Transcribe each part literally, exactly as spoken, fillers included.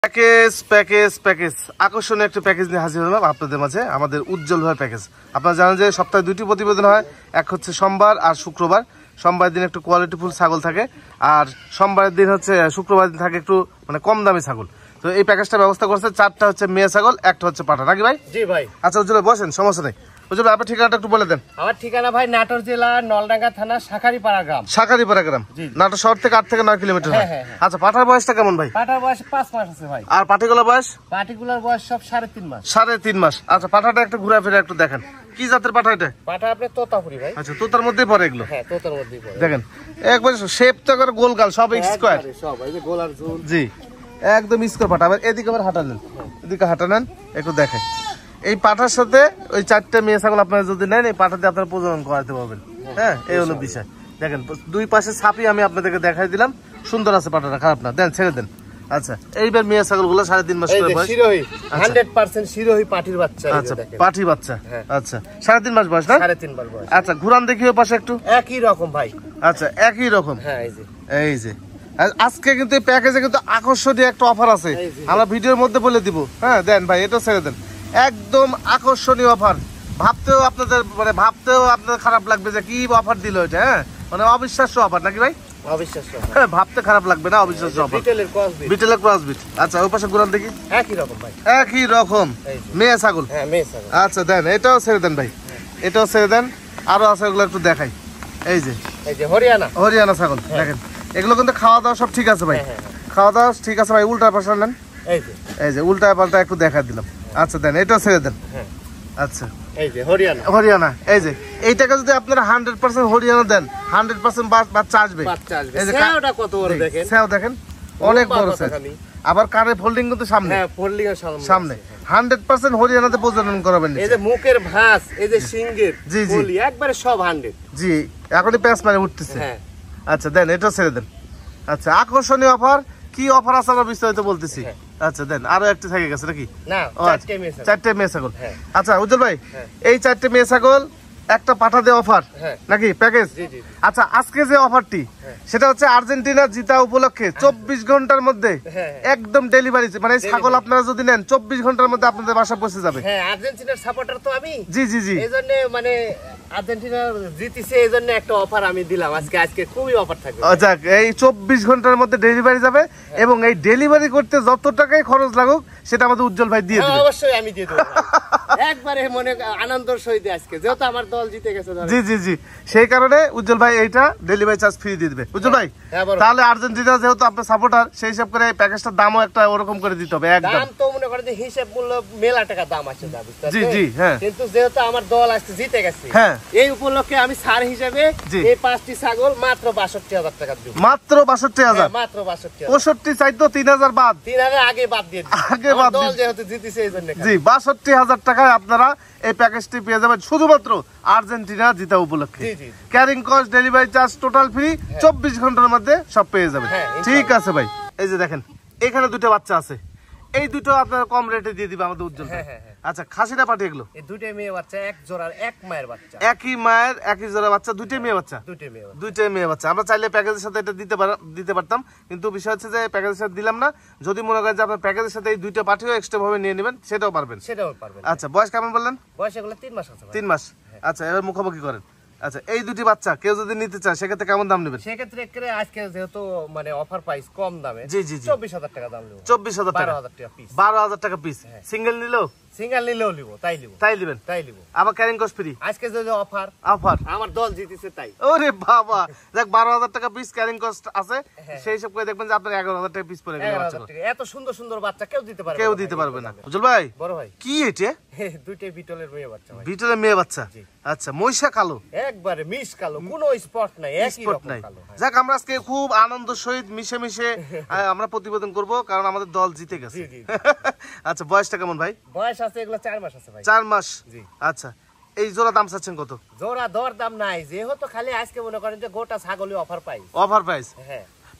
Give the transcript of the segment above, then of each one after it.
Package package package আকর্ষণীয় একটা package নিয়ে হাজির হলাম আপনাদের মাঝে। আমাদের উজ্জ্বল ভাই প্যাকেজ। আপনারা জানেন যে সপ্তাহে দুটি প্রতিবেদন হয়, এক হচ্ছে সোমবার আর শুক্রবার। সোমবার দিন একটু কোয়ালিটিফুল ছাগল থাকে, আর সোমবারের দিন হচ্ছে শুক্রবার দিন থাকে একটু মানে কম দামি ছাগল। তো এই প্যাকেজটা ব্যবস্থা করছে, চারটা হচ্ছে মেয়ে ছাগল, একটা হচ্ছে পাঠা, নাকি ভাই? জি ভাই। আচ্ছা উজ্জ্বল বসেন, সমস্যা নেই। উজ্জ্বল আপনার ঠিকানাটা একটু বলে দেন। আমার ঠিকানা ভাই নাটোর জেলা নলডাঙ্গা থানা শাখারিপাড়া গ্রাম। শাখারিপাড়া গ্রাম, নাটোর শহর থেকে আট থেকে নয় কিলোমিটার। আচ্ছা পাঠার বয়সটা কেমন ভাই? পাঠার বয়স পাঁচ মাস আছে ভাই। আর পাটিগুলোর বয়স? পাটিগুলার বয়স সব সাড়ে তিন মাস। সাড়ে তিন মাস। আচ্ছা পাঠাটা একটু ঘুরে ফিরে একটু দেখেন, কি জাতের পাঠা এটা? পাঠা আপনি তোতাপুরি ভাই। আচ্ছা তোতার মধ্যেই পড়ে এগুলো? হ্যাঁ তোতার মধ্যেই পড়ে। দেখেন একবার শেপটা করে গোল গাল, সব স্কয়ার সব এই যে গোল আর ঝুল। জি একদম স্কয়ার পাঠা। আবার এদিকে আবার হাঁটা নেন, এদিকে হাঁটা নেন একটু দেখেন। এই পাঠার সাথে ওই চারটে মেয়ে ছাগল আপনারা যদি নেন, এই পাঠাতে আপনারা প্রজনন করাতে পারবেন। হ্যাঁ এই হলো বিষয়। দেখেন দুই পাশে ছাপি আমি আপনাদেরকে দেখাই দিলাম, সুন্দর আছে পাঠাটা, খারাপ না। দেন ছেড়ে দেন। আচ্ছা এইবার মেয়ে ছাগল গুলো সাড়ে তিন মাস করে বয়স। শিরোহী হান্ড্রেড পার্সেন্ট শিরোহী পাটির বাচ্চা। আচ্ছা পাঠি বাচ্চা। আচ্ছা সাড়ে তিন মাস বয়স না? সাড়ে তিন মাস বয়স। আচ্ছা ঘুরান দেখি ওই পাশে একটু। একই রকম ভাই। আচ্ছা একই রকম। হ্যাঁ এই যে এই যে আজকে কিন্তু এই প্যাকেজে কিন্তু আকর্ষণীয় একটা অফার আছে, আমরা ভিডিওর মধ্যে বলে দিব। হ্যাঁ দেন ভাই এটা ছেড়ে দেন, একদম আকর্ষণীয় অফার। ভাবতেও আপনাদের মানে ভাবতেও আপনাদের খারাপ লাগবে যে কি অফার দিল এটা। হ্যাঁ মানে অবিশ্বাস্য অফার, নাকি ভাই? অবিশ্বাস্য। হ্যাঁ ভাবতে খারাপ লাগবে না, অবিশ্বাস্য অফার। বিটেলের ক্রস বিট। বিটেলের ক্রস বিট। আচ্ছা ওই পাশে ঘুরান দেখি। একই রকম ভাই। একই রকম মেয়ে ছাগল। হ্যাঁ মেয়ে ছাগল। আচ্ছা দেন এটাও ছেড়ে দেন ভাই, এটাও ছেড়ে দেন। আরো আছে ওগুলো একটু দেখাই। এই যে এই যে হরিয়ানা হরিয়ানা ছাগল। দেখেন এগুলো কিন্তু খাওয়া দাওয়া সব ঠিক আছে ভাই, খাওয়া দাওয়া ঠিক আছে ভাই। উল্টা পাশা নেন, এই যে এই যে উল্টা পাল্টা একটু দেখা দিলাম। আচ্ছা দেন এটাও ছেড়ে দেন। আচ্ছা এই যে হরিয়ানা। হরিয়ানা এই যে এইটাকে যদি আপনারা হান্ড্রেড পার্সেন্ট হরিয়ানা দেন, হান্ড্রেড পার্সেন্ট বাচ্চা আসবে। এই যে সেওটা কত বড় দেখেন, সেও দেখেন অনেক বড় সাইজ। আবার কানে ফোল্ডিং কিন্তু সামনে। হ্যাঁ ফোল্ডিং এর সামনে সামনে হান্ড্রেড পার্সেন্ট হরিয়ানাতে প্রজনন করাবেন। এই যে মুখের ভাঁজ, এই যে সিংহের জি জি বলি একবারে সব হান্ড্রেড। জি এখনই প্যাঁচ মারে উঠতেছে। হ্যাঁ আচ্ছা দেন এটা ছেড়ে দেন। আচ্ছা আকর্ষণীয় অফার, কি অফার আছে আমরা বিস্তারিত বলতেছি। আচ্ছা দেন আরো একটা থেকে গেছে নাকি? না চারটে মেয়ে ছাগল। চারটে মেয়ে ছাগল। আচ্ছা উজ্জ্বল ভাই এই চারটে মেয়ে ছাগল একটা পাঠা দিয়ে অফার নাকি প্যাকেজ? আচ্ছা আজকে যে অফারটি সেটা হচ্ছে আর্জেন্টিনা জিতা উপলক্ষে চব্বিশ ঘন্টার মধ্যে একদম ডেলিভারি, মানে ছাগল আপনারা যদি নেন চব্বিশ ঘন্টার মধ্যে আপনাদের বাসা পৌঁছে যাবে। হ্যাঁ আর্জেন্টিনার সাপোর্টার তো আমি। জি জি জি এইজন্য মানে আর্জেন্টিনা জিতেছে এইজন্য একটা অফার আমি দিলাম আজকে। আজকে খুবই অফার থাকবে। আচ্ছা এই চব্বিশ ঘন্টার মধ্যে ডেলিভারি যাবে, এবং এই ডেলিভারি করতে যত টাকাই খরচ লাগুক সেটা আমাদের উজ্জ্বল ভাই দিয়ে দেবে। অবশ্যই আমি দিয়ে দেব একবারে মনে আনন্দের সহিত আজকে, যেহেতু আমার দল জিতে গেছে। জি জি জি সেই কারণে উজ্জ্বল ভাই এইটা ডেলিভারি চার্জ ফ্রি দিয়ে দিবে। উজ্জ্বল ভাই তাহলে আর্জেন্টিনা যেহেতু আপনার সাপোর্টার, সেই হিসাব করে প্যাকেজটার দামও একটা ওরকম করে দিতে হবে। একদম দাম তো মনে করেন যে হিসাব মূল্য মেলা টাকা দাম আছে। জি জি হ্যাঁ কিন্তু যেহেতু আমার দল আজকে জিতে গেছে, হ্যাঁ এই উপলক্ষে আমি ছাড় হিসাবে এই পাঁচটি ছাগল মাত্র বাষট্টি হাজার টাকা দিব। মাত্র বাষট্টি হাজার? মাত্র বাষট্টি। পঁয়ষট্টি চাইতো তিন হাজার বাদ, তিন হাজার আগে বাদ দিয়ে আগে বাদ দল যেহেতু জিতেছে এই জন্য। জি বাষট্টি হাজার টাকায় আপনারা এই প্যাকেজটি পেয়ে যাবেন শুধুমাত্র আর্জেন্টিনা জিতা উপলক্ষে। Carrying cost, delivery charge total free, চব্বিশ ঘন্টার মধ্যে সব পেয়ে যাবেন। ঠিক আছে ভাই। এই যে দেখেন এখানে দুটো বাচ্চা আছে, এই দুটো আপনারা কম রেটে দিয়ে দিবে আমাদের উজ্জ্বল। আচ্ছা খাসিটা পাঠিয়ে এগুলো দুইটাই মেয়ে বাচ্চা, এক জোড়ার এক মায়ের বাচ্চা। একই মায়ের একই জোড়া বাচ্চা, দুইটাই মেয়ে বাচ্চা। দুইটাই মেয়ে দুইটাই মেয়ে বাচ্চা। আমরা চাইলে প্যাকেজের সাথে এটা দিতে দিতে পারতাম, কিন্তু বিষয় হচ্ছে যে প্যাকেজের সাথে দিলাম না। যদি মনে করেন যে আপনার প্যাকেজের সাথে এই দুইটা পাঠিয়েও এক্সট্রা ভাবে নিয়ে নেবেন, সেটাও পারবেন। সেটাও পারবেন। আচ্ছা বয়স কেমন বললেন? বয়স এগুলো তিন মাস আছে। তিন মাস। আচ্ছা এবার মুখোমুখি করেন। আচ্ছা এই দুটি বাচ্চা কেউ যদি নিতে চায় সেক্ষেত্রে কেমন দাম নেবেন? সেক্ষেত্রে আজকে যেহেতু মানে অফার প্রাইস কম দামে, জি জি চব্বিশ হাজার টাকা দাম নেব। চব্বিশ হাজার টাকা, বারো হাজার টাকা পিস। সিঙ্গেল নিলেও সিঙ্গেল নিলেও নিব, তাই নিব, তাই দিবেন, তাই নিব। আবার ক্যারিং কস্ট ফ্রি। আজকে যদি অফার অফার আমার দল জিতেছে তাই। ওরে বাবা দেখ বারো হাজার টাকা পিস ক্যারিং কস্ট আছে, সেই হিসাব করে দেখবেন যে আপনার এগারো হাজার টাকা পিস পড়ে গেল। এত সুন্দর সুন্দর বাচ্চা কেউ দিতে পারবে, কেউ দিতে পারবে না। উজ্জ্বল ভাই বড় ভাই কি এটা? দুইটাই বিটলের মেয়ে বাচ্চা ভাই। বিটলের মেয়ে বাচ্চা। আচ্ছা মহিষা কালো, একবারে মিশ কালো, কোনো স্পট নাই, একই রকম কালো। যাক আমরা আজকে খুব আনন্দ সহিত মিশে মিশে আমরা প্রতিবেদন করব, কারণ আমাদের দল জিতে গেছে। আচ্ছা বয়সটা কেমন ভাই? বয়স আছে এগুলো চার মাস আছে ভাই। চার মাস। আচ্ছা এই জোড়া দাম চাচ্ছেন কত? জোড়া দর দাম নাই, যেহেতু খালি আজকে মনে করেন যে গোটা ছাগলই অফার প্রাইস। Offer price. হ্যাঁ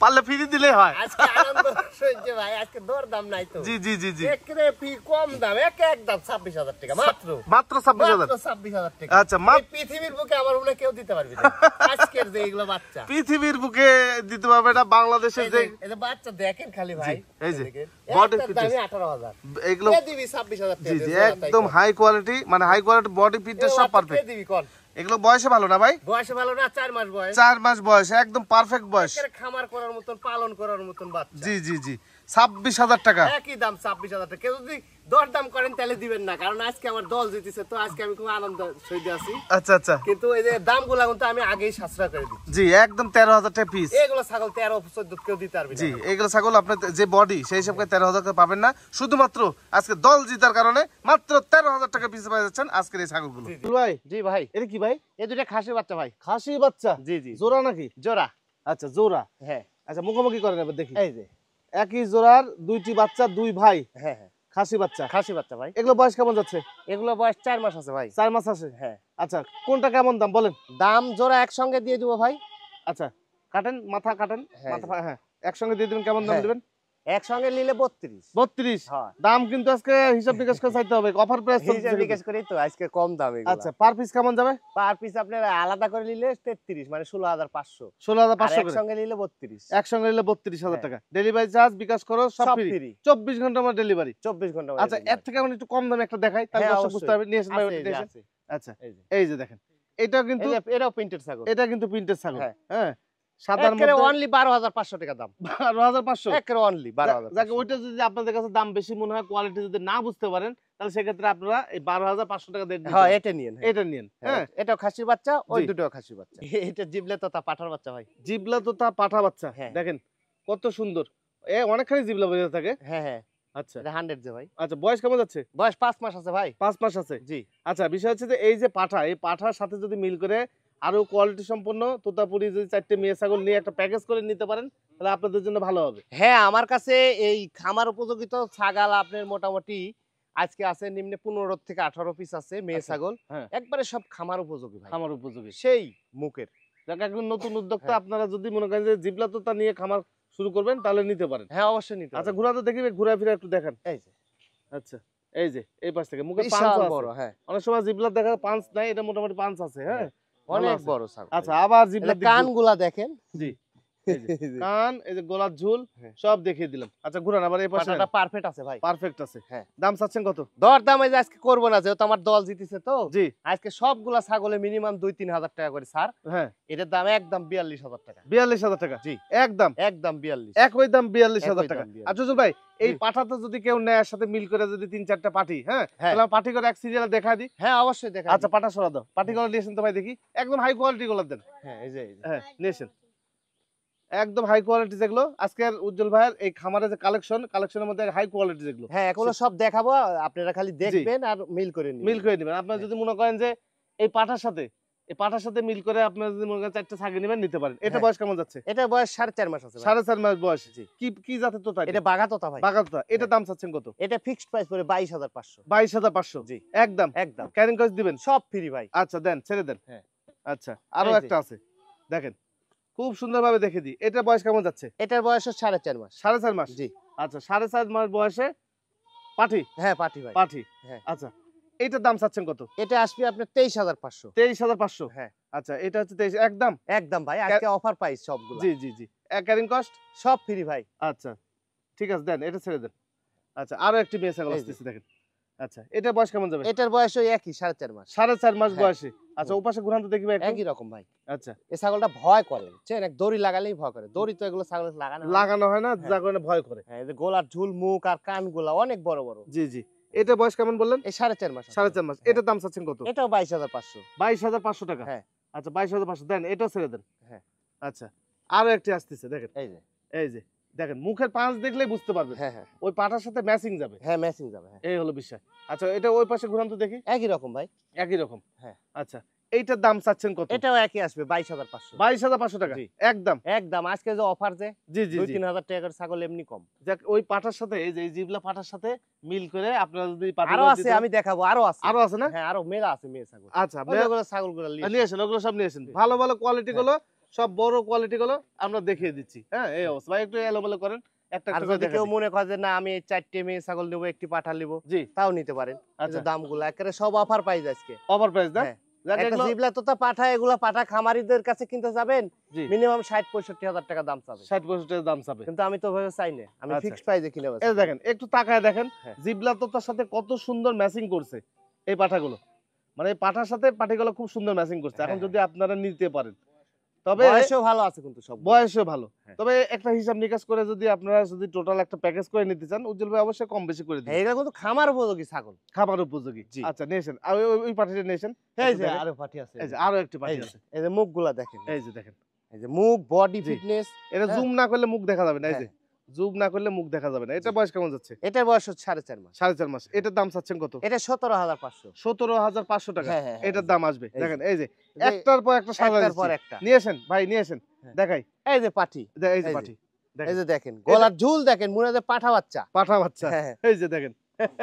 পারলে ফ্রি দিলেই হয়। আজকে আনন্দ সহ্য ভাই, আজকে দর দাম নাই তো। জি জি জি জি একরে ফি কম দাম, এক এক দাম ছাব্বিশ হাজার টাকা মাত্র। মাত্র ছাব্বিশ হাজার। মাত্র ছাব্বিশ হাজার টাকা। আচ্ছা, মাত্র এই পৃথিবীর বুকে আমার মনে হয় কেউ দিতে পারবে না আজকের যে এগুলো বাচ্চা। পৃথিবীর বুকে দিতে পারবে না, বাংলাদেশের যে এই যে বাচ্চা দেখেন খালি ভাই, এই যে দেখেন। বডি একটার দামই আঠারো হাজার, এগুলো কে দিবি ছাব্বিশ হাজার টাকা? জি জি একদম হাই কোয়ালিটি, মানে হাই কোয়ালিটি বডি ফিটনেস সব পারফেক্ট। কে দিবি কোন? এগুলো বয়সে ভালো না ভাই? বয়সে ভালো না, চার মাস বয়স, চার মাস বয়স, একদম পারফেক্ট বয়স। একেবারে খামার করার মতন, পালন করার মতন বাচ্চা। জি জি জি ছাব্বিশ হাজার টাকা। একই দাম ছাব্বিশ হাজার টাকা। কেউ যদি দর দাম করেন তাহলে দিবেন না, কারণ আজকে আমার দল জিতেছে তো আজকে আমি খুব আনন্দ সহিত আছি। আচ্ছা আচ্ছা, কিন্তু এই যে দামগুলা কিন্তু আমি আগেই সাশ্রয় করে দিচ্ছি। জি একদম তেরো হাজার টাকা পিস। এগুলো ছাগল তেরো চোদ্দ কেউ দিতে পারবে না। জি এগুলো ছাগল আপনার যে বডি সেই হিসাব করে তেরো হাজার টাকা পাবেন না, শুধুমাত্র আজকে দল জিতার কারণে মাত্র তেরো হাজার টাকা পিস পেয়ে যাচ্ছেন আজকের এই ছাগলগুলো। জি, জি। ভাই জি ভাই, এটা কি ভাই? এই দুটো খাসি বাচ্চা ভাই। খাসি বাচ্চা? জি জি, জোড়া নাকি? জোড়া। আচ্ছা জোড়া। হ্যাঁ, আচ্ছা মুখোমুখি করেন এবার দেখি। এই যে একই জোড়ার দুইটি বাচ্চা, দুই ভাই হ্যাঁ হ্যাঁ খাসি বাচ্চা। খাসি বাচ্চা ভাই। এগুলো বয়স কেমন যাচ্ছে? এগুলো বয়স চার মাস আছে ভাই। চার মাস আছে। হ্যাঁ, আচ্ছা কোনটা কেমন দাম বলেন? দাম জোড়া একসঙ্গে দিয়ে দিব ভাই। আচ্ছা কাটেন, মাথা কাটেন, হ্যাঁ, মাথা হ্যাঁ একসঙ্গে দিয়ে দিবেন। কেমন দাম হ্যাঁ। দিবেন? একসঙ্গে নিলে বত্রিশ। বত্রিশ। হ্যাঁ, দাম কিন্তু আজকে হিসাব নিকাশ করে চাইতে হবে, অফার প্রাইস হিসাব নিকাশ করি তো আজকে কম দাম এগুলো। আচ্ছা পার পিস কেমন যাবে? পার পিস আপনার আলাদা করে নিলে তেত্রিশ, মানে ষোলো হাজার পাঁচশো। ষোলো হাজার আর পাঁচশো করে। একসঙ্গে নিলে বত্রিশ। একসঙ্গে নিলে বত্রিশ হাজার হ্যাঁ। টাকা। ডেলিভারি চার্জ বিকাশ করো সব সব ফ্রি। ফ্রি, চব্বিশ ঘন্টা আমার ডেলিভারি। চব্বিশ ঘন্টা। আচ্ছা এর থেকে আমি একটু কম দামে একটা দেখাই, তাহলে হ্যাঁ, দর্শক অবশ্যই। বুঝতে পারবে। নিয়ে আসেন ভাই আছে, ওটা এই যে নিয়ে আসেন। আছে। আচ্ছা এই যে এই যে দেখেন, এটাও কিন্তু এই যে এটাও প্রিন্টেড ছাগল। এটা কিন্তু প্রিন্টেড ছাগল। হ্যাঁ। হ্যাঁ সাদার একেবারে মধ্যে অনলি বারো হাজার পাঁচশো টাকা দাম। বারো হাজার পাঁচশো। একেবারে অনলি বারো হাজার। যাকে ওইটা যদি আপনাদের কাছে দাম বেশি মনে হয়, কোয়ালিটি যদি না বুঝতে পারেন, তাহলে সেক্ষেত্রে আপনারা এই বারো হাজার পাঁচশো টাকা দিয়ে দিতে হ্যাঁ, পারেন। এটা নিয়েন। এটা নিন। হ্যাঁ এটাও খাসির বাচ্চা, ওই জি। দুটোও খাসির বাচ্চা। এটা জিবলে তো তা পাঠার বাচ্চা ভাই। জিবলা তো তা পাঠা বাচ্চা। হ্যাঁ। দেখেন কত সুন্দর, এ অনেকখানি জিবলা বোঝা থাকে। হ্যাঁ হ্যাঁ, আচ্ছা এটা হান্ড্রেড যে ভাই। আচ্ছা বয়স কেমন যাচ্ছে? বয়স পাঁচ মাস আছে ভাই। পাঁচ মাস আছে। জি। আচ্ছা বিষয় হচ্ছে যে এই যে পাঠা, এই পাঠার সাথে যদি মিল করে আরো কোয়ালিটি সম্পন্ন তোতাপুরি যদি চারটে মেয়ে ছাগল নিয়ে একটা প্যাকেজ করে নিতে পারেন, তাহলে আপনাদের জন্য ভালো হবে। হ্যাঁ, আমার কাছে এই খামার উপযোগী তো ছাগল আপনার মোটামুটি আজকে আছে নিম্নে পনেরো থেকে আঠারো পিস আছে মেয়ে আচ্ছা, ছাগল। হ্যাঁ। একবারে সব খামার উপযোগী ভাই, খামার উপযোগী। সেই মুখের। যাকে একজন নতুন উদ্যোক্তা, হ্যাঁ। আপনারা যদি মনে করেন যে জিবলা তোতা নিয়ে খামার শুরু করবেন, তাহলে নিতে পারেন। হ্যাঁ অবশ্যই নিতে আচ্ছা হবে। ঘোরা তো দেখিবে, ঘোরা ফিরে একটু দেখান। এই যে আচ্ছা এই যে এই পাশ থেকে মুখে পাঁচ বিশাল আছে। বড়। হ্যাঁ, অনেক সময় জিবলা দেখা পাঁচ নাই, এটা মোটামুটি পাঁচ আছে। হ্যাঁ ভালো অনেক আছে। বড় ছাগল। আচ্ছা আবার জিবলা কানগুলা দেখেন। জি এই যে কান, এই যে গলার ঝুল হ্যাঁ। সব দেখিয়ে দিলাম। আচ্ছা ঘুরান আবার এই পাশে। পাটাটা পারফেক্ট আছে ভাই। পারফেক্ট আছে। হ্যাঁ। দাম চাচ্ছেন কত? দর দাম এই যে আজকে করবো না, যেহেতু আমার দল জিতেছে তো জি আজকে সবগুলা ছাগলে মিনিমাম দুই তিন হাজার টাকা করে ছাড়। হ্যাঁ এটার দাম একদম বিয়াল্লিশ হাজার টাকা। বিয়াল্লিশ হাজার টাকা। জি। একদম একদম বিয়াল্লিশ। একই দাম বিয়াল্লিশ হাজার একই টাকা। দাম বিয়াল্লিশ। আচ্ছা জুল ভাই এই জি। পাঠাতে যদি কেউ নেয়ার সাথে মিল করে যদি তিন চারটা পাঠি, হ্যাঁ হ্যাঁ। তাহলে আমি পাঠি করে এক সিরিয়ালে দেখা দিই। হ্যাঁ অবশ্যই দেখা। আচ্ছা পাঠা সরা দাও, পাঠি গুলো নিয়েছেন তো ভাই দেখি, একদম হাই কোয়ালিটি গুলো দেন। হ্যাঁ এই যে এই যে। হ্যাঁ নিয়েছেন একদম হাই কোয়ালিটি যেগুলো আজকের উজ্জ্বল ভাইয়ের এই খামারে যে কালেকশন, কালেকশনের মধ্যে হাই কোয়ালিটি যেগুলো হ্যাঁ এগুলো সব দেখাবো, আপনারা খালি দেখবেন আর মিল করে নিন। মিল করে নেবেন। আপনারা হ্যাঁ। যদি মনে করেন যে এই পাঠার সাথে এই পাঠার সাথে মিল করে আপনারা যদি মনে করেন চারটে ছাগি নেবেন, নিতে পারেন। এটা হ্যাঁ। বয়স কেমন যাচ্ছে? এটা বয়স সাড়ে চার মাস আছে ভাই। সাড়ে চার মাস বয়স। জি। কি কি জাতের তোতা? এটা বাঘা তোতা ভাই। বাঘা তোতা। এটা দাম চাচ্ছেন কত? এটা ফিক্সড প্রাইস পড়ে বাইশ হাজার পাঁচশো। বাইশ হাজার পাঁচশো। জি। একদম একদম ক্যারিং কস্ট দিবেন? সব ফ্রি ভাই। আচ্ছা দেন, ছেড়ে দেন। হ্যাঁ। আচ্ছা আরো এই যে। একটা আছে দেখেন, খুব সুন্দরভাবে দেখে দিই। এটা বয়স কেমন যাচ্ছে? এটার বয়স হচ্ছে সাড়ে চার মাস। সাড়ে চার মাস। জি। আচ্ছা সাড়ে চার মাস বয়সে পাঠি। হ্যাঁ পাটি ভাই। পাঠি। হ্যাঁ। আচ্ছা এইটার দাম চাচ্ছেন কত? এটা আসবে আপনার তেইশ হাজার পাঁচশো। তেইশ হাজার পাঁচশো। হ্যাঁ। আচ্ছা এটা হচ্ছে তেইশ একদম। একদম ভাই, আজকে অফার প্রাইস সবগুলো। জি জি জি ক্যারিং কস্ট সব ফ্রি ভাই। আচ্ছা ঠিক আছে দেন, এটা ছেড়ে দেন। আচ্ছা আরো একটি মেয়ে ছাগল এই যে। আসতেছে দেখেন। আচ্ছা এটা বয়স কেমন যাবে? এটার বয়স ওই একই সাড়ে চার মাস। সাড়ে চার মাস হ্যাঁ। বয়সে। আচ্ছা ওপাশে ঘুরান তো দেখি ভাই একটু। একই রকম ভাই। আচ্ছা এই ছাগলটা ভয় করে, বুঝছেন? এক দড়ি লাগালেই ভয় করে। দড়ি তো এগুলো ছাগল লাগানো হয় না। লাগানো হয় না, হ্যাঁ। যার কারণে ভয় করে। হ্যাঁ এই যে গলার ঝুল, মুখ আর কানগুলা অনেক বড় বড়। জি জি এটা বয়স কেমন বললেন? এই সাড়ে চার মাস আছে। সাড়ে চার মাস। হ্যাঁ। এটার দাম চাচ্ছেন কত? এটাও বাইশ হাজার পাঁচশো। বাইশ হাজার পাঁচশো টাকা। হ্যাঁ। আচ্ছা বাইশ হাজার পাঁচশো দেন, এটাও ছেড়ে দেন। হ্যাঁ। আচ্ছা আরো একটি আসতেছে দেখেন। এই যে এই যে দেখেন মুখের পাঁচ দেখলেই বুঝতে পারবেন হ্যাঁ হ্যাঁ ওই পাটার সাথে ম্যাচিং যাবে। হ্যাঁ ম্যাচিং যাবে। হ্যাঁ এই হলো বিষয়। আচ্ছা এটা ওই পাশে ঘুরান তো দেখি। একই রকম ভাই। একই রকম। হ্যাঁ। আচ্ছা এইটার দাম চাচ্ছেন কত? এটাও একই আসবে বাইশ হাজার পাঁচশো। বাইশ হাজার পাঁচশো টাকা। জি। একদম একদম আজকে যে অফার যে জি জি দুই জি তিন হাজার টাকা করে ছাগল এমনি কম। যাক ওই পাটার সাথে এই যে এই জিবলা পাটার সাথে মিল করে আপনারা যদি পাটা আরো আছে, আমি দেখাবো। আরো আছে। আরো আছে না? হ্যাঁ আরো মেলা আছে মেয়ে ছাগল। আচ্ছা ওগুলো ছাগলগুলো নিয়ে নিয়ে আসেন, ওগুলো সব নিয়ে আসেন। ভালো ভালো কোয়ালিটি গুলো সব বড় কোয়ালিটি গুলো আমরা দেখিয়ে দিচ্ছি। হ্যাঁ, এই অবস্থা ভাই, একটু এলোমেলো করেন, একটা আর একটা করে যদি দেখা কেউ দিই। মনে করে যে না আমি এই চারটে মেয়ে ছাগল নেবো, একটি পাঠা নেবো, জি, তাও নিতে পারেন। এই আচ্ছা, যে দামগুলো একেবারে সব অফার প্রাইস আজকে। ওভার প্রাইস না? হ্যাঁ, যাক একটা এগুলো জিবলা তোতা পাঠা, এগুলা পাঠা খামারিদের কাছে কিনতে যাবেন জি মিনিমাম ষাট পঁয়ষট্টি হাজার টাকা দাম চাবে। ষাট পঁয়ষট্টি দাম চাবে। কিন্তু আমি তো ওভাবে চাই না, আমি আচ্ছা, ফিক্সড প্রাইসে কিনে এই বেচি। দেখেন, একটু তাকায় দেখেন হ্যাঁ। জিবলা তোতার সাথে কত সুন্দর ম্যাচিং করছে এই পাঠাগুলো। মানে এই পাঠার সাথে পাটিগুলো খুব সুন্দর ম্যাচিং করছে। এখন হ্যাঁ, যদি আপনারা নিতে পারেন, তবে বয়সও ভালো আছে কিন্তু সব। বয়সও ভালো। হ্যাঁ। তবে একটা হিসাব নিকাশ করে যদি আপনারা যদি টোটাল একটা প্যাকেজ করে নিতে চান, উজ্জ্বল ভাই অবশ্যই কম বেশি করে দিবেন। এটা কিন্তু খামার উপযোগী ছাগল। খাবার উপযোগী। জি। আচ্ছা, নিয়েছেন। আর ওই ওই পাটিটা নিয়েছেন। এই একটু যে দেখেন। আরো পাঠি আছে। এই যে আরো একটি পাটি এই যে, আছে। এই যে মুখগুলা দেখেন। এই যে দেখেন। এই যে মুখ, বডি জি। ফিটনেস। এটা হ্যাঁ। জুম না করলে মুখ দেখা যাবে না। এই যে হ্যাঁ। জুম না করলে মুখ দেখা যাবে না। এটা বয়স কেমন যাচ্ছে? এটার বয়স হচ্ছে সাড়ে চার মাস। সাড়ে চার মাস। এটার দাম চাচ্ছেন কত? এটা সতেরো হাজার পাঁচশো। সতেরো হাজার পাঁচশো টাকা। হ্যাঁ, হ্যাঁ, হ্যাঁ, এটার এই যে, দাম আসবে। এই যে। দেখেন এই যে যে একটার পর একটা সাজা একটার পর দিচ্ছি। একটা। নিয়েছেন ভাই, নিয়েছেন। হ্যাঁ। দেখাই। এই যে পাঠি, দে- এই যে এই যে। পাটি। এই দেখেন যে দেখেন গলার ঝুল দেখেন, মনে হয় যে পাঠা বাচ্চা। পাঠা বাচ্চা। হ্যাঁ, হ্যাঁ। এই যে দেখেন।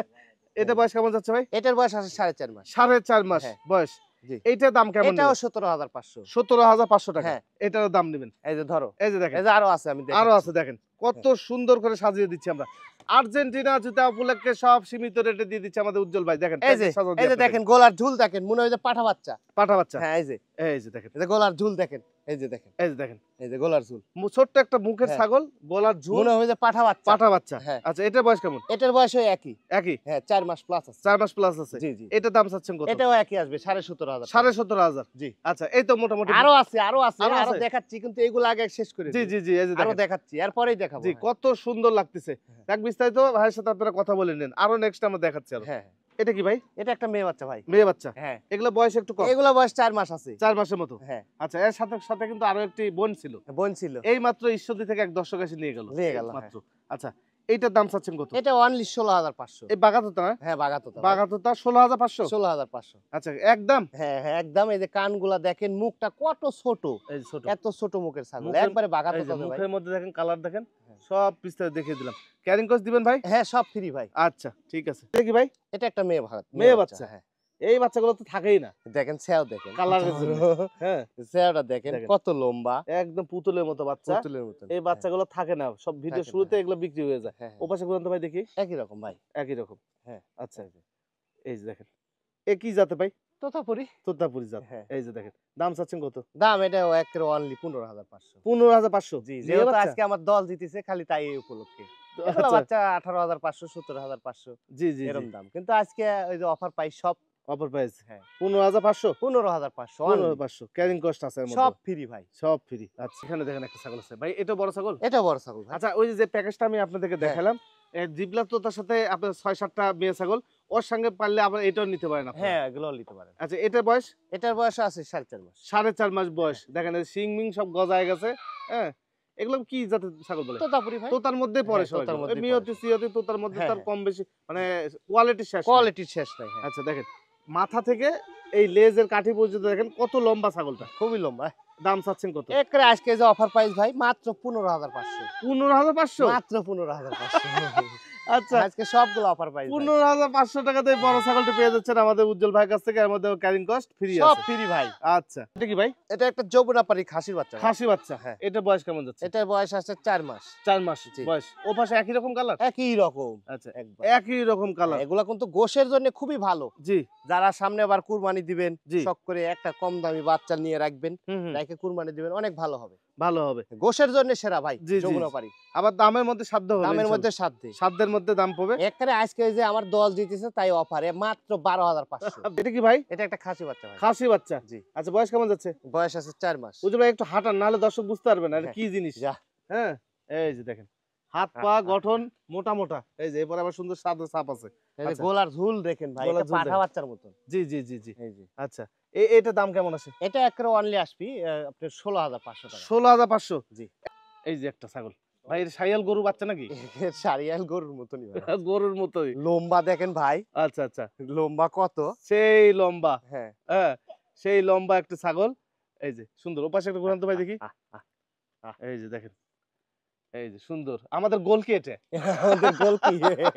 এটা বয়স কেমন যাচ্ছে ভাই? এটার বয়স আছে সাড়ে চার মাস। সাড়ে চার মাস হ্যাঁ। বয়স। জি। এইটার দাম কেমন? এটাও সতেরো হাজার পাঁচশো। সতেরো হাজার পাঁচশো টাকা। হ্যাঁ। এটারও দাম নেবেন। এই যে ধরো, এই যে দেখেন, এই যে আরো আছে, আমি আরো দেখাচ্ছি। আছে দেখেন কত সুন্দর করে সাজিয়ে দিচ্ছি আমরা। আর্জেন্টিনা জুতা উপলক্ষে সব সীমিত রেটে দিয়ে দিচ্ছে আমাদের উজ্জ্বল ভাই। দেখেন এই যে, প্যাকেজ সাজানো এই দিয়ে যে আপনাদের। দেখেন গলার ঝুল দেখেন, মনে হয় যে পাঠা বাচ্চা। পাঠা বাচ্চা। হ্যাঁ, এই যে, এই যে দেখেন, এই যে গলার ঝুল দেখেন, এই যে দেখেন, এই যে দেখেন এই যে গলার ঝুল, মু- ছোট্ট একটা মুখের হ্যাঁ। ছাগল, গলার ঝুল, মনে হয় যে পাঠা বাচ্চা। পাঠা বাচ্চা। হ্যাঁ। আচ্ছা, এটার বয়স কেমন? এটার বয়স ওই একই। একই, হ্যাঁ, চার মাস প্লাস আছে। চার মাস প্লাস আছে। জি, জি। এটার দাম চাচ্ছেন কত? এটাও একই আসবে, সাড়ে সতেরো হাজার। সাড়ে সতেরো হাজার। জি। আচ্ছা, এই তো মোটামুটি। আরো আছে, আরো আছে, আরো আরো আছে? দেখাচ্ছি, কিন্তু এগুলো আগে শেষ করে জি দিই। জি জি, এই যে আরো দেখেন। দেখাচ্ছি, এরপরেই দেখাবো। জি, হ্যাঁ। কত সুন্দর লাগতেছে। হ্যাঁ। দেখ বিস্তারিত ভাইয়ের সাথে আপনারা কথা বলে নেন। আরো নেক্সট আমরা দেখাচ্ছি আরো। হ্যাঁ, এটা কি ভাই? এটা একটা মেয়ে বাচ্চা ভাই। মেয়ে বাচ্চা। হ্যাঁ, এগুলো বয়স একটু কম, এগুলো বয়স চার মাস আছে। চার মাসের মতো। হ্যাঁ, আচ্ছা, এর সাথে সাথে কিন্তু আরো একটি বোন ছিল। বোন ছিল। এই মাত্র ঈশ্বরদী থেকে এক দর্শক এসে নিয়ে গেল। নিয়ে গেল, মাত্র। আচ্ছা, এইটার দাম চাচ্ছেন কত? এটা অনলি ষোলো হাজার পাঁচশো। এই বাগাতোতা না? হ্যাঁ, বাগাতো বাগাতোতা ষোলো হাজার পাঁচশো। ষোলো হাজার পাঁচশো। আচ্ছা, একদম। হ্যাঁ, হ্যাঁ, একদম। এই যে কানগুলা দেখেন, মুখটা কত ছোট, এই যে ছোট এত ছোট মুখের ছাগল, মুখের- একবারে বাগাতো এই যে ভাই। মুখের মধ্যে দেখেন, কালার দেখেন, হ্যাঁ। সব বিস্তারিত দেখিয়ে দিলাম। ক্যারিং কস্ট দিবেন ভাই? হ্যাঁ, সব ফ্রি ভাই। আচ্ছা, ঠিক আছে। এটা কি ভাই? এটা একটা মেয়ে ভাগ, মেয়ে বাচ্চা। হ্যাঁ। এই বাচ্চাগুলো তো থাকেই না দেখেন সেও দেখেন, কালারের জন্য। হ্যাঁ, সেওটা দেখেন দেখেন। কত লম্বা, একদম পুতুলের মতো বাচ্চা। পুতুলের মতন। এই বাচ্চাগুলো থাকে না, সব ভিডিও থাকে না, শুরুতে হ্যাঁ। এগুলো বিক্রি হয়ে যায়। হ্যাঁ, হ্যাঁ, ওপাশে ঘুরান তো ভাই দেখি। একই রকম ভাই। একই রকম। হ্যাঁ। আচ্ছা, এই যে দেখেন, এ কি জাতে ভাই? তোতাপুরি। তোতাপুরি জাত। হ্যাঁ। এই যে দেখেন, দাম চাচ্ছেন কত? দাম এটা একের অনলি পনেরো হাজার পাঁচশো। পনেরো হাজার পাঁচশো। জি, মেয়ে যেহেতু বাচ্চা? আজকে আমার দল জিতেছে খালি তাই এই উপলক্ষে। এগুলো আচ্ছা, বাচ্চা আঠারো হাজার পাঁচশো, সতেরো হাজার পাঁচশো জি জি এরকম দাম, কিন্তু আজকে ওই যে অফার পাই সব। অফার প্রাইস হ্যাঁ, পনেরো হাজার পাঁচশো। পনেরো হাজার পাঁচশো পনেরো only। হাজার পাঁচশো ক্যারিং কস্ট আছে এর মধ্যে। সব ফ্রি ভাই। সব ফ্রি। আচ্ছা, এখানে দেখেন একটা ছাগল আছে ভাই, এটা বড় ছাগল। এটা বড় ছাগল ভাই। আচ্ছা, ওই যে প্যাকেজটা আমি আপনাদেরকে হ্যাঁ। দেখালাম, জিবলা তোতার সাথে আপনার ছয় সাতটা মেয়ে ছাগল, ওর সঙ্গে পারলে আবার এটাও নিতে পারেন আপনারা। হ্যাঁ, এগুলো নিতে পারেন। আচ্ছা, এটার বয়স এটার বয়স আছে সাড়ে চার মাস। সাড়ে চার মাস বয়স। দেখেন সিং মিং সব গজায় গেছে। হ্যাঁ, এগুলো কি জাতের ছাগল বলে? তোতাপুরি ভাই। তোতার মধ্যে পড়ে হ্যাঁ, সবাই। তোতার মধ্যে মিয়তি সিয়তি তোতার মধ্যে হ্যাঁ, তার হ্যাঁ। কম বেশি মানে কোয়ালিটি শেষ নাই। কোয়ালিটির শেষ নাই। হ্যাঁ, আচ্ছা, দেখেন মাথা থেকে এই লেজের কাঠি পর্যন্ত দেখেন কত লম্বা ছাগলটা। খুবই লম্বা। দাম চাচ্ছেন কত? একবারে আজকে যে অফার প্রাইস ভাই মাত্র পনেরো হাজার পাঁচশো। পনেরো হাজার পাঁচশো। মাত্র পনেরো হাজার পাঁচশো। আচ্ছা, আজকে সবগুলো অফার প্রাইস। পনেরো হাজার পাঁচশো টাকাতে বড় ছাগলটা পেয়ে যাচ্ছেন আমাদের উজ্জ্বল ভাইয়ের কাছ থেকে। এর মধ্যে ক্যারিং কস্ট ফ্রি সব আছে। ফ্রি ভাই। আচ্ছা, এটা কি ভাই? এটা একটা যৌবনাপাড়ি খাসির বাচ্চা ভাই। খাসি বাচ্চা। হ্যাঁ। এটা বয়স কেমন যাচ্ছে? এটার বয়স আছে চার মাস। চার মাস জি। বয়স। ও পাশে একই রকম কালার। একই রকম। আচ্ছা, একবার একই রকম কালার। এগুলা কিন্তু গোশের জন্য খুবই ভালো। জি যারা সামনে আবার কুরবানি দিবেন, জি। শখ করে একটা কম দামি বাচ্চা নিয়ে রাখবেন, হুম হুম, রেখে কুরবানি দিবেন, অনেক ভালো হবে। ভালো হবে। গোশের জন্য সেরা ভাই জি, জি। যমুনাপাড়ি। আবার দামের মধ্যে সাধ্য হবে। দামের ইনশাল্লাহ। মধ্যে সাধ্যে। সাধ্যের মধ্যে দাম পাবে। এখানে আজকে যে আমার দল জিতেছে তাই অফারে মাত্র বারো হাজার পাঁচশো। এটা কি ভাই? এটা একটা খাসি বাচ্চা ভাই। খাসি বাচ্চা। জি। আচ্ছা, বয়স কেমন যাচ্ছে? বয়স আছে চার মাস। উজ্জ্বল ভাই একটু হাঁটান, নাহলে দর্শক বুঝতে পারবে না এটা হ্যাঁ। কি জিনিস। যা। হ্যাঁ, এই যে দেখেন হাত হ্যাঁ, পা হ্যাঁ। গঠন মোটা মোটা। এই যে এরপর আবার সুন্দর সাদা ছাপ আছে। এই যে আচ্ছা। গোলার ঝুল দেখেন ভাই, গোলার এটা ঝুল পাঠা দেখেন। বাচ্চার মতন। জি জি জি জি। এই যে আচ্ছা, এই এটার দাম কেমন আছে? এটা একেবারে অনলি আসবি আহ, আপনার ষোলো হাজার পাঁচশো টাকা। ষোলো হাজার পাঁচশো। জি। এই যে একটা ছাগল ভাই, এটা শাইয়াল গরু বাচ্চা নাকি? সারিয়াল গরুর মতনই ভাই। গরুর মতোই। লম্বা দেখেন ভাই, আচ্ছা আচ্ছা, লম্বা কত। সেই লম্বা। হ্যাঁ, হ্যাঁ, সেই লম্বা একটা ছাগল। এই যে সুন্দর। ওপাশে একটা ঘুরান তো ভাই দেখি। আহ, আহ, আহ। এই যে দেখেন, এই যে সুন্দর। আমাদের গোল কি এটা? আমাদের গোল কি?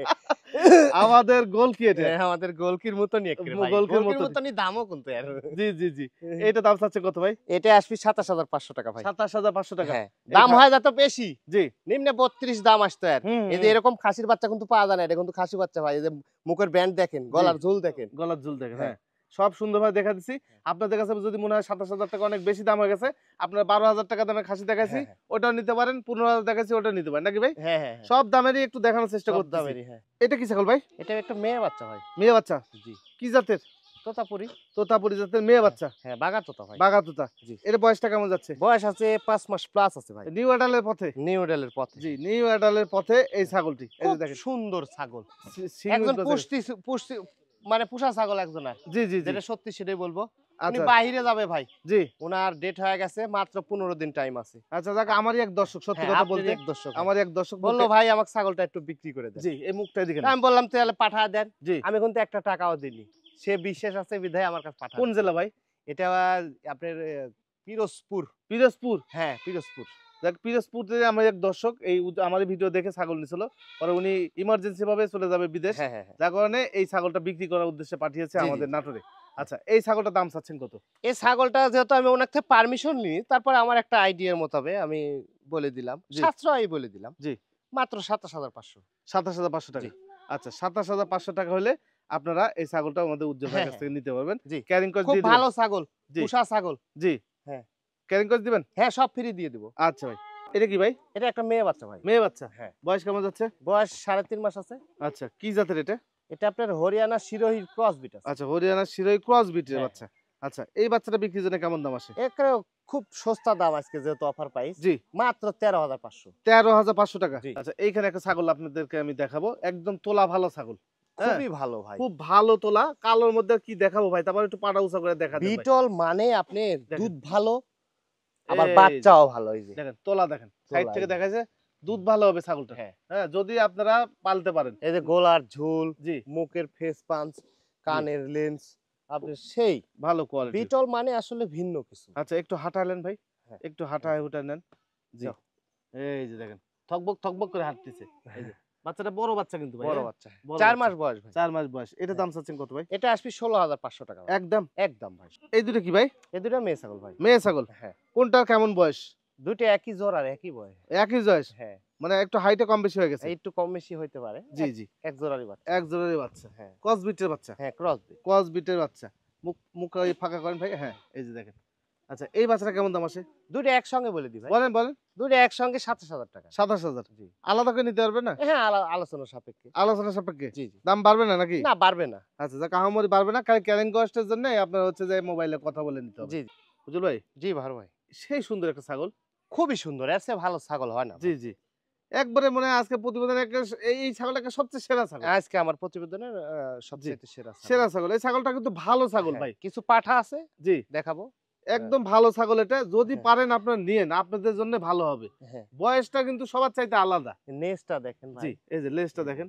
আমাদের গোল কি এটা? হ্যাঁ, আমাদের গোলকির মতনই একবারে ভাই। গোলকির গোলকির মতনই। মতনই দামও কিন্তু এর। জি জি জি এটা দাম চাচ্ছে কত ভাই? এটা আসবে সাতাশ হাজার পাঁচশো টাকা ভাই। সাতাশ হাজার পাঁচশো টাকা। হ্যাঁ, এই দাম খা- হয় যত বেশি, জি নিম্নে বত্রিশ দাম আসতো এর। হুম, এই যে হুম। এরকম খাসির বাচ্চা কিন্তু পাওয়া যায় না, এটা কিন্তু খাসি বাচ্চা ভাই। এই যে মুখের ব্যান্ড দেখেন, গলার ঝুল দেখেন। গলার ঝুল দেখেন, হ্যাঁ। হ্যাঁ সব সুন্দরভাবে দেখা দিচ্ছি। আপনাদের কাছে যদি মনে হয় সাতাশ হাজার টাকা অনেক বেশি দাম হয়ে গেছে, আপনার বারো হাজার টাকা দামে খাসি দেখাইছি, হ্যাঁ, হ্যাঁ। ওটাও নিতে পারেন। পনেরো হাজার দেখাইছি, ওটাও নিতে পারেন নাকি ভাই? হ্যাঁ, হ্যাঁ, হ্যাঁ। সব দামেরই একটু দেখানোর চেষ্টা সব করতেছি। দামেরই, হ্যাঁ। এটা কি ছাগল ভাই? এটা একটা মেয়ে বাচ্চা ভাই। মেয়ে বাচ্চা? জি। কি জাতের? তোতাপুরি। তোতাপুরি জাতের মেয়ে বাচ্চা, হ্যাঁ, বাঘা তোতা ভাই। বাঘা তোতা। জি। এর বয়সটা কেমন যাচ্ছে? বয়স আছে পাঁচ মাস প্লাস আছে ভাই। নিউ অ্যাডালের পথে? নিউ মডেলের পথে। জি নিউ অ্যাডালের পথে এই ছাগলটি। এই খুব যে দেখেন সুন্দর ছাগল। সি- সিং একজন উঠতেছে। পুষ্টি পুষ্টি মানে পুষা ছাগল একজন আর। জি জি জি যেটা সত্যি সেটাই বলবো। উনি আচ্ছা বাইরে যাবে ভাই। জি উনার ডেট হয়ে গেছে, মাত্র পনেরো দিন টাইম আছে। আচ্ছা যাক আমারই এক দর্শক সত্যি হ্যাঁ, কথা আপনারই বলতে এক দর্শক। আমারই এক দর্শক বললো বলতে- ভাই আমাকে ছাগলটা একটু বিক্রি করে দেন। জি এই মুখটা দিকে আমি বললাম তাহলে পাঠা দেন। জি আমি কিন্তু একটা টাকাও দিইনি। সে বিশ্বাস আছে বিধায় আমার কাছে পাঠা। কোন জেলা ভাই? এটা আপনার আহ, পিরোজপুর। পিরোজপুর। হ্যাঁ, পিরোজপুর। দেখ পিরোজপুর থেকে আমার এক দর্শক এই উদ- আমার ভিডিও দেখে ছাগল নিছিল, পরে উনি ইমার্জেন্সি ভাবে চলে যাবে বিদেশ, হ্যাঁ, হ্যাঁ, হ্যাঁ। যার কারণে এই ছাগলটা বিক্রি করার উদ্দেশ্যে পাঠিয়েছে জি, জি, আমাদের জি। নাটোরে। আচ্ছা এই ছাগলটার দাম চাচ্ছেন কত? এই ছাগলটা যেহেতু আমি ওনার থেকে পারমিশন নিই, তারপর আমার একটা আইডিয়ার মোতাবেক আমি বলে দিলাম, জি। সাশ্রয়ই বলে দিলাম। জি মাত্র সাতাশ হাজার পাঁচশো। সাতাশ হাজার পাঁচশো টাকা। জি। আচ্ছা সাতাশ হাজার পাঁচশো টাকা হলে আপনারা এই ছাগলটা আমাদের উজ্জ্বল ভাইয়ের কাছ হ্যাঁ, থেকে নিতে পারবেন। জি। ক্যারিং কস্ট খুব দিয়ে দিবেন? ভালো ছাগল, জি পুষা ছাগল। জি হ্যাঁ। ক্যারিং কস্ট দিবেন? হ্যাঁ, সব ফ্রি দিয়ে দিব। আচ্ছা ভাই এটা কি ভাই? এটা একটা মেয়ে বাচ্চা ভাই। মেয়ে বাচ্চা? হ্যাঁ। বয়স কেমন যাচ্ছে? বয়স সাড়ে তিন মাস আছে। আচ্ছা কি জাতের এটা? এটা আপনার হরিয়ানা শিরোহির ক্রস বিট আছে। আচ্ছা হরিয়ানা শিরোই ক্রস বিটের হ্যাঁ। বাচ্চা। আচ্ছা এই বাচ্চাটা বিক্রির জন্য কেমন দাম আসে? একেবারে খুব সস্তা দাম আজকে যেহেতু অফার প্রাইস। জি মাত্র তেরো হাজার পাঁচশো। তেরো হাজার পাঁচশো টাকা। জি। আচ্ছা এইখানে একটা ছাগল আপনাদেরকে আমি দেখাবো, একদম তোলা ভালো ছাগল, হ্যাঁ খুবই ভালো ভাই। খুব ভালো তোলা, কালোর মধ্যে কি দেখাবো ভাই, তারপর একটু পাটা উঁচা করে দেখা দেন ভাই। বিটল মানে আপনার দেখেন। দুধ ভালো, আবার এই বাচ্চাও ভালো। এই যে দেখেন তোলা দেখেন, সাইড তোলা, থেকে এই যে। দেখা যায় দুধ ভালো হবে ছাগলটা, হ্যাঁ। হ্যাঁ যদি আপনারা পালতে পারেন। এই যে গোলার ঝুল, জি মুখের ফেস পাঞ্চ, কানের লেন্স, আপনি সেই ভালো কোয়ালিটি। বিটল মানে আসলে ভিন্ন কিছু। আচ্ছা একটু হাঁটালেন ভাই, হ্যাঁ। একটু হাঁটায় হুটা নেন। জি যাও। এই যে দেখেন থকবক থকবক করে হাঁটতেছে। এই যে বাচ্চাটা বড় বাচ্চা কিন্তু ভাই, বড় হ্যাঁ? বাচ্চা, বড় চার বাচ্চা। মাস বয়স ভাই। চার মাস বয়স। এটা দাম চাচ্ছেন কত ভাই? এটা আসবে ষোলো হাজার পাঁচশো টাকা ভাই। একদম একদম ভাই। এই দুটো কি ভাই? এ দুটো মেয়ে ছাগল ভাই। মেয়ে ছাগল? হ্যাঁ, কোনটার কেমন বয়স? দুটো একই জোর আর একই বয়স। একই বয়স, হ্যাঁ, মানে একটু হাইটে কম বেশি হয়ে গেছে। একটু কম বেশি হইতে পারে। জি এক- জি এক জোড়ারই বাচ্চা। এক জোড়ারই বাচ্চা, হ্যাঁ, ক্রস বিটের বাচ্চা, হ্যাঁ, ক্রস বিট। ক্রস বিটের বাচ্চা। মুখ মুখ ওই ফাঁকা করেন ভাই, হ্যাঁ এই যে দেখেন। আচ্ছা এই বাচ্চাটা কেমন দাম আসে দুটো একসঙ্গে বলে দিই ভাই। বলেন বলেন? দুটো একসঙ্গে সাতাশ হাজার টাকা। সাতাশ হাজার। জি। আলাদা করে নিতে পারবে না? হ্যাঁ, আলো- আলোচনা সাপেক্ষে। আলোচনা সাপেক্ষে জি জি। দাম বাড়বে না নাকি? না, বাড়বে না। আচ্ছা যাক আহামরি বাড়বে না, কারণ ক্যারিং কস্টের জন্য আপনার হচ্ছে যে মোবাইলে কথা বলে নিতে হবে। জি বুঝল ভাই? জি ভালো ভাই। সেই সুন্দর একটা ছাগল। খুবই সুন্দর, এর চেয়ে ভালো ছাগল হয় না ভাই। জি জি একবারে মনে হয় আজকে প্রতিবেদনের একটা এই এই ছাগলটা সবচেয়ে সেরা ছাগল। আজকে আমার প্রতিবেদনের আহ, সবচেয়ে সেরা ছাগল। সেরা ছাগল, এই ছাগলটা কিন্তু ভালো ছাগল হ্যাঁ, ভাই। কিছু পাঠা আছে জি দেখাবো। একদম ভালো ছাগল এটা, যদি হ্যাঁ। পারেন আপনারা নিয়েন, আপনাদের জন্য ভালো হবে। হ্যাঁ, বয়সটা কিন্তু সবার চাইতে আলাদা। নেসটা দেখেন ভাই। জি এই যে লেজটা দেখেন,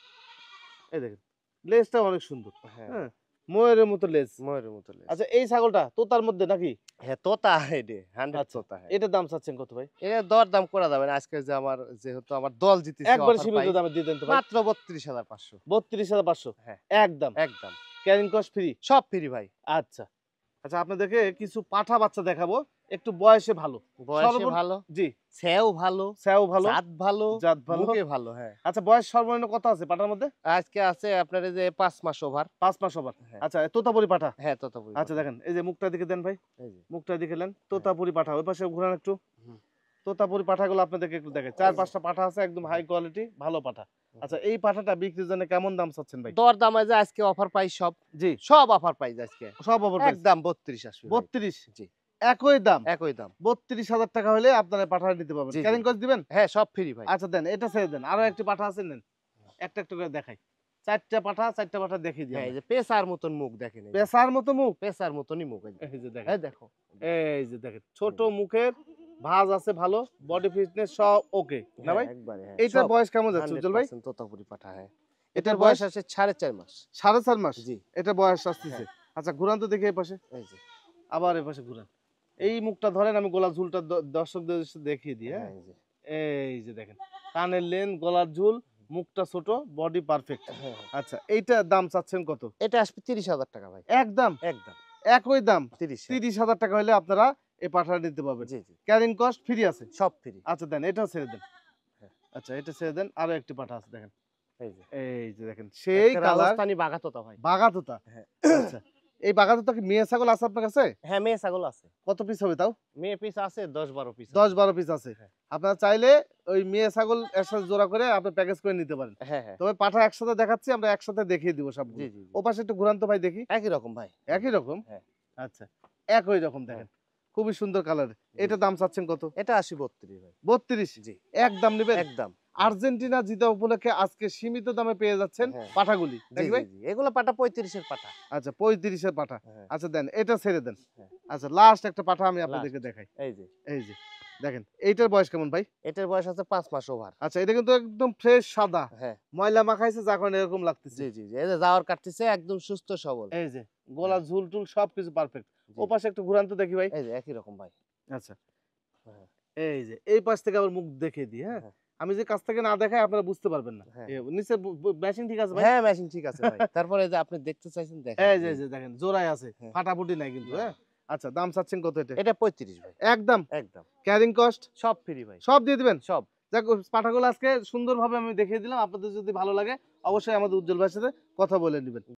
এই দেখেন লেজটা অনেক সুন্দর, হ্যাঁ, হ্যাঁ ময়ূরের মতো লেজ। ময়ূরের মতো লেজ। আচ্ছা এই ছাগলটা তোতার মধ্যে নাকি? হ্যাঁ, তোতা এডে হান্ড্রেড আচ্ছা, তোতা। হ্যাঁ, এটার দাম চাচ্ছেন কত ভাই? এর দর দাম করা যাবে না আজকে, যে আমার যেহেতু আমার দল জিতেছে একবার offer সীমিত পাই। দামে দিয়ে দেন তো ভাই। মাত্র বত্রিশ হাজার পাঁচশো। বত্রিশ হাজার পাঁচশো হ্যাঁ, একদম, একদম ক্যারিং কস্ট ফ্রি। সব ফ্রি ভাই। আচ্ছা আচ্ছা আপনাদেরকে কিছু পাঠা বাচ্চা দেখাবো, একটু বয়সে ভালো, বয়সে সর্ব- ভালো, জি সেও ভালো, স্যাও ভালো, জাত ভালো, জাত ভালো। মুখে ভালো। হ্যাঁ, আচ্ছা বয়স সর্বনিম্ন কত আছে পাঠার মধ্যে? আজকে আছে আপনার এই যে পাঁচ মাস ওভার। পাঁচ মাস ওভার। হ্যাঁ। আচ্ছা তোতাপুরি পাঠা। হ্যাঁ, তোতা বলি। আচ্ছা দেখেন এই যে মুখটা দিকে দেন ভাই, এই যে মুখটা দিকে নেন, তোতাপুরি পাঠা ওই পাশে ঘুরান একটু। হুম। তোতাপুরি পাঠাগুলো আপনাদেরকে একটু দেখেন, চার পাঁচটা পাঠা আছে একদম হাই কোয়ালিটি ভালো পাঠা। আচ্ছা এই পাঠাটা বিক্রির জন্য কেমন দাম চাচ্ছেন ভাই? দর দামে যে আজকে অফার প্রাইস সব, জি সব অফার প্রাইস আজকে সব ওভার একদম বত্রিশ আসবে ভাই। বত্রিশ। জি। একই দাম একই দাম। বত্রিশ হাজার টাকা হলে আপনারা পাঠা নিতে পারবেন। জি, জি, ক্যারিং কস্ট দিবেন? হ্যাঁ, সব ফ্রি ভাই। আচ্ছা দেন এটা ছেড়ে দেন, আরো একটি পাঠা আছে নেন, একটা একটা করে দেখাই। চারটা পাঠা চারটা পাঠা দেখিয়ে হ্যাঁ, এই দিই। যে পেশার মতন মুখ দেখেন, এই যে। পেশার মতো মুখ, পেশার মতনই মুখ। এই যে। এই যে দেখেন, এই দেখো। এই যে দেখেন ছোট মুখের ভাঁজ আছে ভালো, বডি ফিটনেস সব ওকে না ভাই? হ্যাঁ, একবারে, হ্যাঁ, এইটার সব বয়স কেমন যাচ্ছে উজ্জ্বল ভাই? হান্ড্রেড পার্সেন্ট তোতাপুরি পাঠা। হ্যাঁ, এটার এটার বয়স বয়স আছে সাড়ে চার মাস। সাড়ে চার মাস। জি। এটা বয়স আসতেছে। আচ্ছা ঘুরান তো দেখি এই পাশে, এই যে। আবার এই পাশে ঘুরান। এই মুখটা ধরেন, আমি গলার ঝুলটা দ- দর্শকদের দেখিয়ে দিই। হ্যাঁ হ্যাঁ, এই যে। এই যে দেখেন কানের লেন, গলার ঝুল, মুখটা ছোট, বডি পারফেক্ট। হ্যাঁ আচ্ছা, এইটা দাম চাচ্ছেন কত? এটা আসবে তিরিশ হাজার টাকা ভাই। একদম একদম একই দাম তিরিশ। তিরিশ হাজার টাকা হলে আপনারা এই পাঠাটা নিতে পারবেন। জি জি, ক্যারিং কস্ট ফ্রি আছে সব ফ্রি। আচ্ছা দেন, এটাও ছেড়ে দেন। হ্যাঁ। আচ্ছা, এটা ছেড়ে দেন। আরো একটি পাঠা আছে দেখেন, এই যে এই যে দেখেন সেই একটা কালার, রাজস্থানি বাঘাতোতা ভাই। বাগাতোতা। হ্যাঁ আচ্ছা, এই বাগাতোতা কি মেয়ে ছাগল আছে আপনার কাছে? হ্যাঁ, মেয়ে ছাগল আছে। কত পিস হবে তাও? মেয়ে পিস আছে দশ বারো পিস। দশ বারো পিস আছে। হ্যাঁ। আপনারা চাইলে ওই মেয়ে ছাগল এর সাথে জোড়া করে আপনি প্যাকেজ করে নিতে পারেন। হ্যাঁ হ্যাঁ, তবে পাঠা একসাথে দেখাচ্ছি, আমরা একসাথে দেখিয়ে দিব সব। জি জি জি। ও পাশে একটু ঘুরান তো ভাই দেখি। একই রকম ভাই। একই রকম? হ্যাঁ। আচ্ছা, একই রকম দেখেন, খুবই সুন্দর কালার। এটা দাম চাচ্ছেন কত? এটা আসি বত্রিশ ভাই। বত্রিশ? জি একদম নেবেন? একদম। আর্জেন্টিনা জিতা উপলক্ষে আজকে সীমিত দামে পেয়ে যাচ্ছেন হ্যাঁ। পাঠাগুলি, জি দেখি জি ভাই। জি, এগুলো পাটা পঁয়ত্রিশের পাটা। আচ্ছা, পঁয়ত্রিশের পাঠা। হ্যাঁ। আচ্ছা দেন, এটা ছেড়ে দেন। হ্যাঁ। আচ্ছা, লাস্ট একটা পাঠা আমি আপনাদেরকে Last। দেখাই। এই যে এই যে দেখেন, এইটার বয়স কেমন ভাই? এটার বয়স আছে পাঁচ মাস ওভার। আচ্ছা, এটা কিন্তু একদম ফ্রেশ সাদা, হ্যাঁ ময়লা মাখাইছে যার কারণে এরকম লাগতেছে। জি জি জি, এই যে যাওয়ার কাটতেছে একদম সুস্থ সবল। এই যে গলা ঝুল টুল সবকিছু পারফেক্ট। জি। ও পাশে একটু ঘুরান তো দেখি ভাই। এই যে একই রকম ভাই। আচ্ছা, হ্যাঁ এই যে এই পাশ থেকে আবার মুখ দেখিয়ে দিই। হ্যাঁ, হ্যাঁ। আমি যে কাছ থেকে না দেখাই আপনারা বুঝতে পারবেন না। হ্যাঁ। এ, নিচে ম্যাচিং ঠিক আছে ভাই? হ্যাঁ মেশিন ঠিক আছে ভাই। তারপরে যে আপনি দেখতে চাইছেন দেখেন। এই যে এই যে দেখেন জোড়াই আছে, হ্যাঁ। ফাটাফুটি নাই কিন্তু। হ্যাঁ, আচ্ছা, দাম চাচ্ছেন কত এটা? এটা পঁয়ত্রিশ ভাই। একদম একদম ক্যারিং কস্ট সব ফ্রি ভাই। সব দিয়ে দিবেন? সব। যাক, পাঠাগুলো আজকে সুন্দরভাবে আমি দেখিয়ে দিলাম। আপনাদের যদি ভালো লাগে অবশ্যই আমাদের উজ্জ্বল ভাইয়ের সাথে কথা বলে নেবেন।